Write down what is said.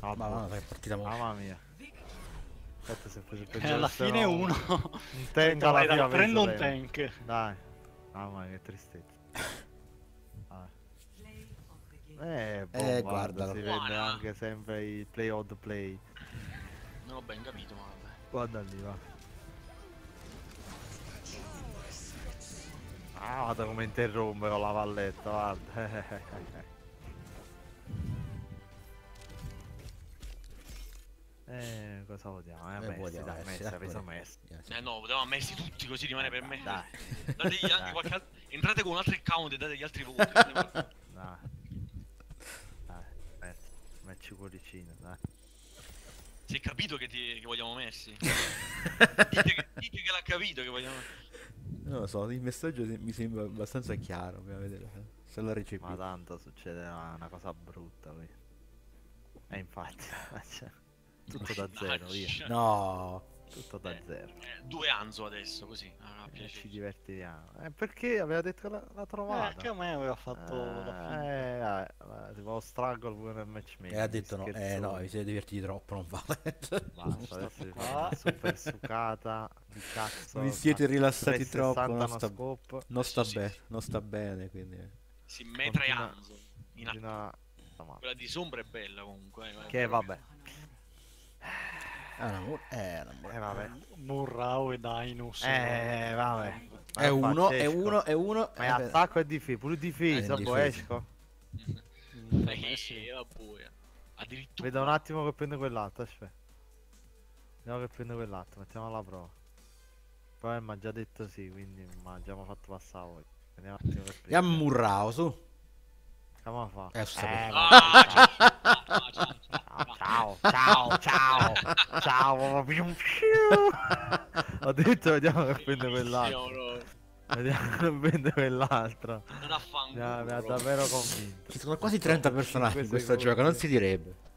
Ma no, che partita mo. Mamma mia. Aspetta se poi Alla fine uno. un tank alla Vai, dai, fine prendo un preso lei. tank. Dai. Mamma mia che tristezza. Bombarda, guardalo. si vende anche sempre il play on the play. Non ho ben capito, ma vabbè. Guarda lì, va. Ah, guarda come interrompe con la valletta, guarda. Cosa votiamo? Messi, votiamo dai, Messi, Messi, ha dai, preso votiamo. Messi. No, potevamo messi tutti così rimane per me. Dai. Dategli anche Dai. qualche altro. Entrate con un altro account e date gli altri voti. Dai. Dai, metti cuoricino, dai. Si è capito che vogliamo messi? Dite che l'ha capito che vogliamo. Non lo so, il messaggio mi sembra abbastanza chiaro, bisogna vedere se lo recepisco. Ma tanto succede una cosa brutta qui. E infatti, cioè, tutto da zero, via. No. Tutto da zero. Due Anzo adesso, così. Ah, Ci divertiamo. Perché aveva detto che l'ha trovata? Che a me aveva fatto la fine. Tipo struggle pure nel matchmaking. E ha detto no, no, vi siete divertiti troppo, non vale. Basta, adesso vi fa una super sucata di cazzo. Vi siete rilassati 360 troppo, no scope. non sta bene, quindi. Si metra e Anzo. Quella di Sombra è bella comunque. Che vabbè. Vabbè. Murrao e Dainus. Vabbè. È uno. Ma è attacco e difesa, pure difesa, esco. Addirittura. Vedo un attimo che prende quell'altro, aspetta. Vediamo che prende quell'altro, mettiamo alla prova. Poi mi ha già detto sì, quindi mi ha già fatto passare voi. Vediamo un attimo che prende. Andiamo Murrao, su. Come fa? Ciao. Ho detto vediamo che prende quell'altro. Vediamo che prende quell'altro. Mi ha davvero convinto. Ci sono quasi 30 personaggi in questo gioco, non si direbbe.